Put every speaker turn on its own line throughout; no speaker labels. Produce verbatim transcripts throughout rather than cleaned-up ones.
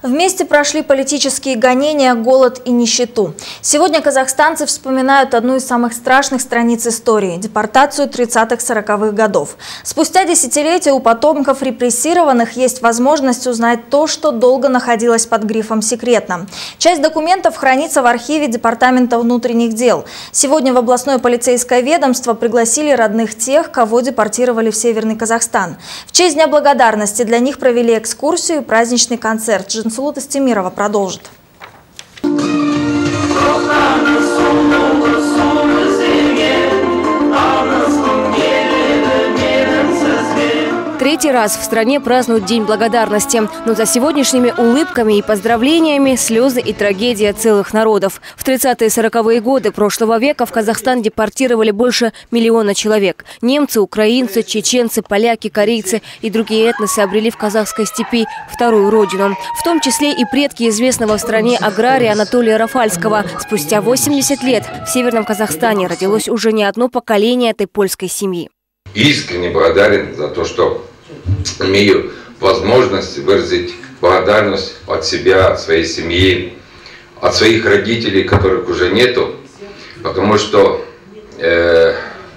Вместе прошли политические гонения, голод и нищету. Сегодня казахстанцы вспоминают одну из самых страшных страниц истории – депортацию тридцатых-сороковых годов. Спустя десятилетия у потомков репрессированных есть возможность узнать то, что долго находилось под грифом «секретно». Часть документов хранится в архиве Департамента внутренних дел. Сегодня в областное полицейское ведомство пригласили родных тех, кого депортировали в Северный Казахстан. В честь Дня благодарности для них провели экскурсию и праздничный концерт. Жансулу Тастемирова продолжит.
Третий раз в стране празднуют День благодарности. Но за сегодняшними улыбками и поздравлениями слезы и трагедия целых народов. В тридцатые и сороковые годы прошлого века в Казахстан депортировали больше миллиона человек. Немцы, украинцы, чеченцы, поляки, корейцы и другие этносы обрели в казахской степи вторую родину. В том числе и предки известного в стране агрария Анатолия Рафальского. Спустя восемьдесят лет в Северном Казахстане родилось уже не одно поколение этой польской семьи.
Искренне благодарен за то, что имею возможность выразить благодарность от себя, от своей семьи, от своих родителей, которых уже нету, потому что э,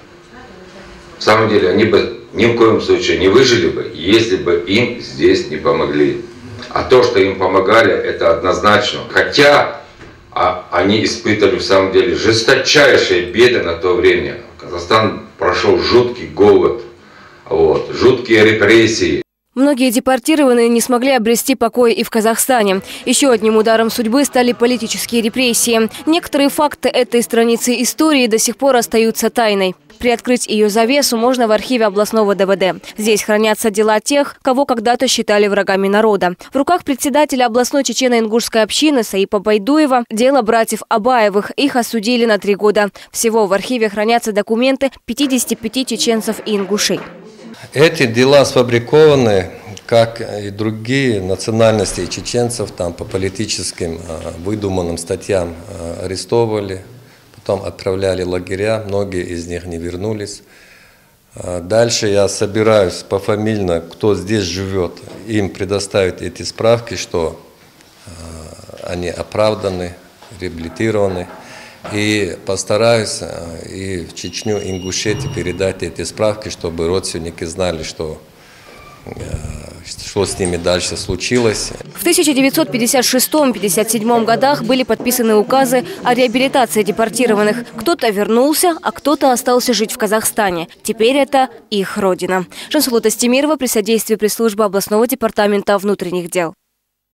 в самом деле они бы ни в коем случае не выжили бы, если бы им здесь не помогли. А то, что им помогали, это однозначно. Хотя а, они испытывали в самом деле жесточайшие беды на то время. Казахстан прошел жуткий голод. Вот, жуткие репрессии.
Многие депортированные не смогли обрести покой и в Казахстане. Еще одним ударом судьбы стали политические репрессии. Некоторые факты этой страницы истории до сих пор остаются тайной. Приоткрыть ее завесу можно в архиве областного дэ вэ дэ. Здесь хранятся дела тех, кого когда-то считали врагами народа. В руках председателя областной чечено-ингушской общины Саипа Байдуева дело братьев Абаевых. Их осудили на три года. Всего в архиве хранятся документы пятидесяти пяти чеченцев и ингушей.
Эти дела сфабрикованы, как и другие национальности чеченцев, там по политическим выдуманным статьям арестовывали, потом отправляли в лагеря, многие из них не вернулись. Дальше я собираюсь пофамильно, кто здесь живет, им предоставить эти справки, что они оправданы, реабилитированы. И постараюсь и в Чечню, Ингушетию передать эти справки, чтобы родственники знали, что, что с ними дальше случилось.
В тысяча девятьсот пятьдесят шестом — пятьдесят седьмом годах были подписаны указы о реабилитации депортированных. Кто-то вернулся, а кто-то остался жить в Казахстане. Теперь это их родина. Жансулу Тастемирова при содействии пресс-службы областного департамента внутренних дел.